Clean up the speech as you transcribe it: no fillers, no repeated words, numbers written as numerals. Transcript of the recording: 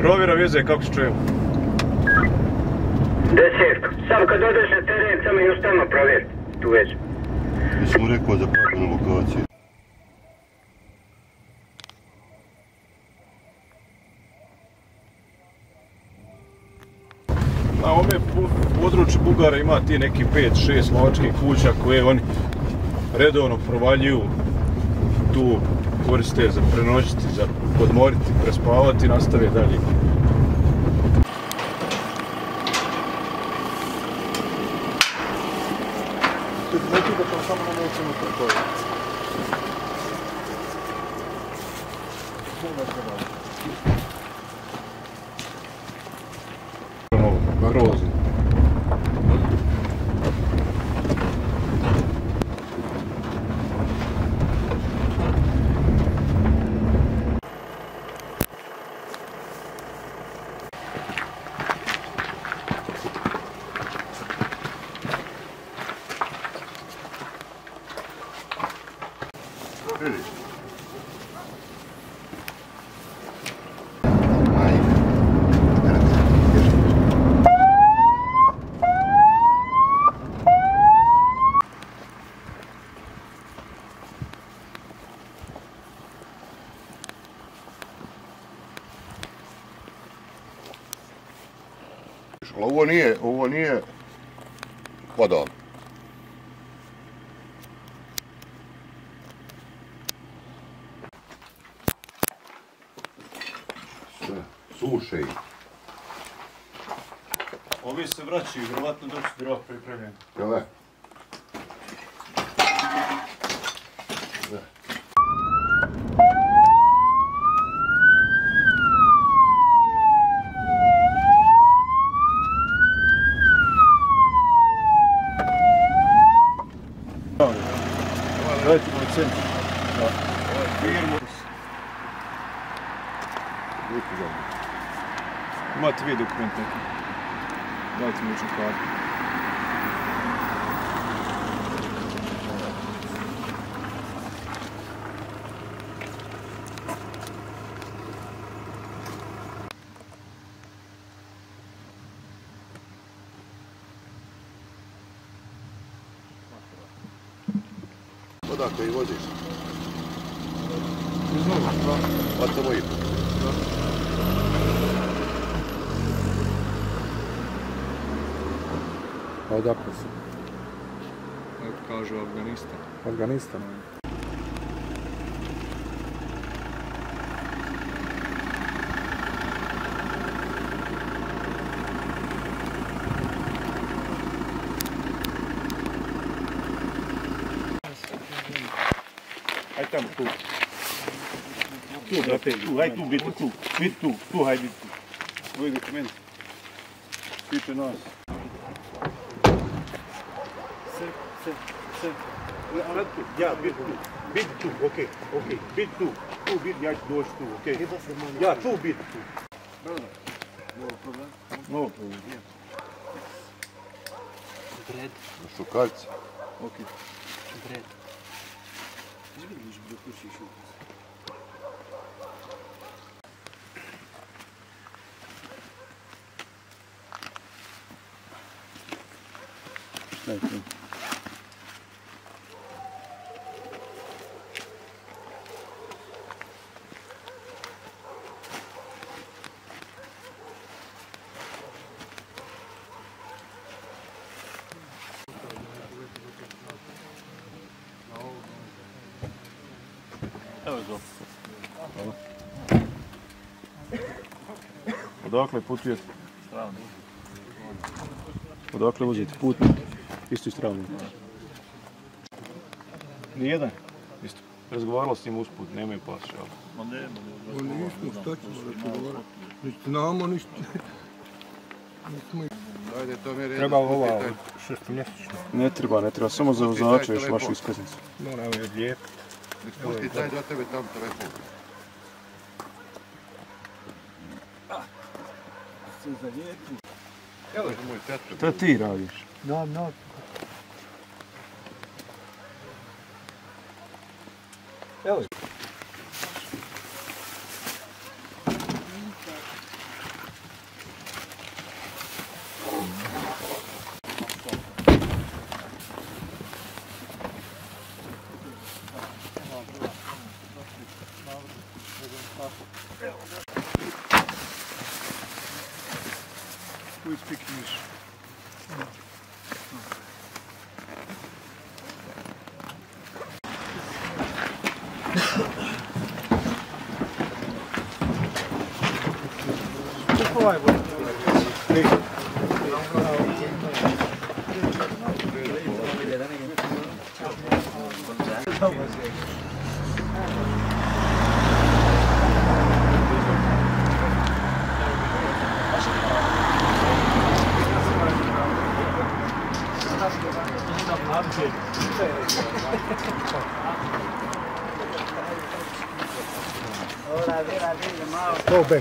Provjera veze, kako se čujemo? 10. Samo kad odeš na teren, samo još tamo provjeri tu vezu. Mi smo rekao da pravimo lokaciju. Na ovome području Bugara ima ti neki 5-6 lovačkih kuća koje oni redovno provaljuju, tu koriste za prenoćiti, za podmoriti, prespavati i nastave dalje. Grozi. Ovo nije voda. Suše. Ovi se vraćaju, vjerovatno dok su drva pripremljeni. Jel ne? Dajte moj centar. Firmu. Imate vi dokument neki? Dajte mi ličnu kartu. Odakle i voziš? Iz Novog, da. Pa to moj. A odakle su? Kažu Afganistan. Afganistan? Aj tamo, tu. Tu, brate, tu, aj tu, biti tu. Biti tu, tu, hajde tu. Ovi dokumenti. Tiče nas. Se. Ja, biti tu. Biti tu, okej. Biti tu. Tu biti, ja ću doći tu, okej. Ja, tu biti tu. Novo problem. Bred. Šukaljci. Okej. Bred. Dajte. Evo je to. Odakle putujete? Stravno. Odakle vozite putnik? Isto iz Travnika. Nijedan? Isto. Razgovaralo s njim usput, nemaju pas, jel? Ma nismo, šta ćemo razgovarati? Ništa znamo, ništa. Treba ova šestomjesečna. Ne treba, samo za vozača još vašu iskaznicu. Moramo je lijep. Pusti taj do tebe tam telefon. Evo je. Šta ti radiš? Da. Evo je. We speak English. Go back.